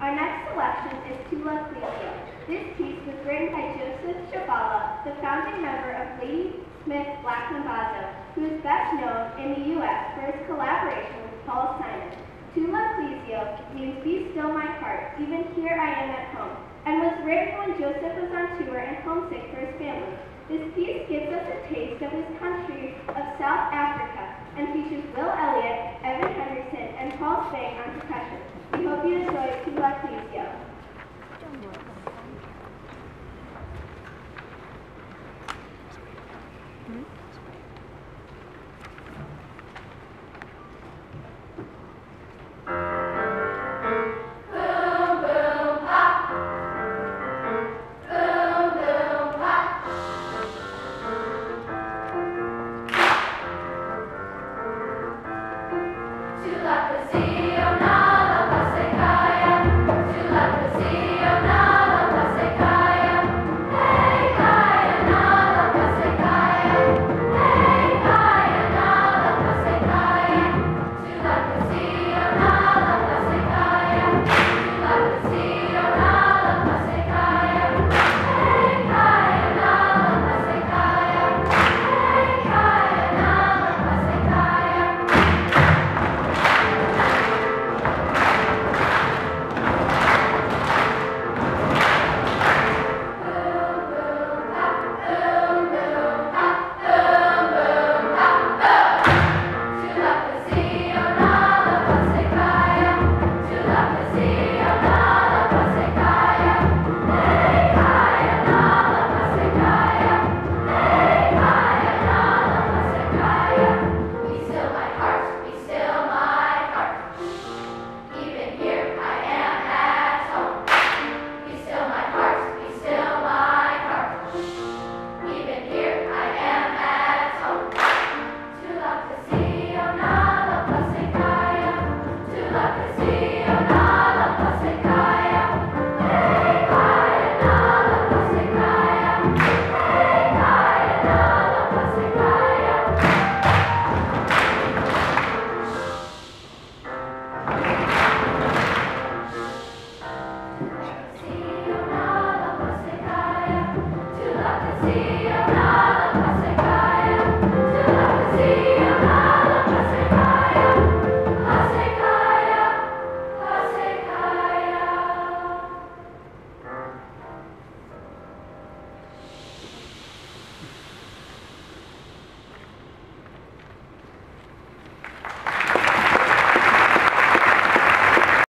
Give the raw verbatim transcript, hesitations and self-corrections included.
Our next selection is Thula, Klizeo. This piece was written by Joseph Shabala, the founding member of Lady Smith Black Mambazo, who is best known in the U S for his collaboration with Paul Simon. Thula, Klizeo means "Be still my heart, even here I am at home," and was written when Joseph was on tour and homesick for his family. This piece gives us a taste of his country of South Africa and features Will Elliott, Evan Henderson, and Paul Spang on percussion. We hope you enjoy Thula, Klizeo.